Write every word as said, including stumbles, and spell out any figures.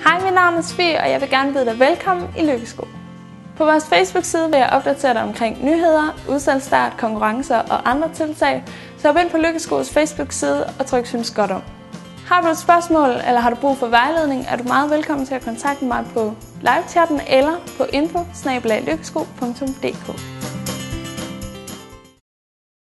Hej, mit navn er Sofie, og jeg vil gerne byde dig velkommen i Lykkesko. På vores Facebook-side vil jeg opdatere dig omkring nyheder, udsalgsstart, konkurrencer og andre tiltag, så hop ind på Lykkeskos Facebook-side og tryk synes godt om. Har du et spørgsmål, eller har du brug for vejledning, er du meget velkommen til at kontakte mig på live-chatten eller på info snabel-a lykkesko punktum d k.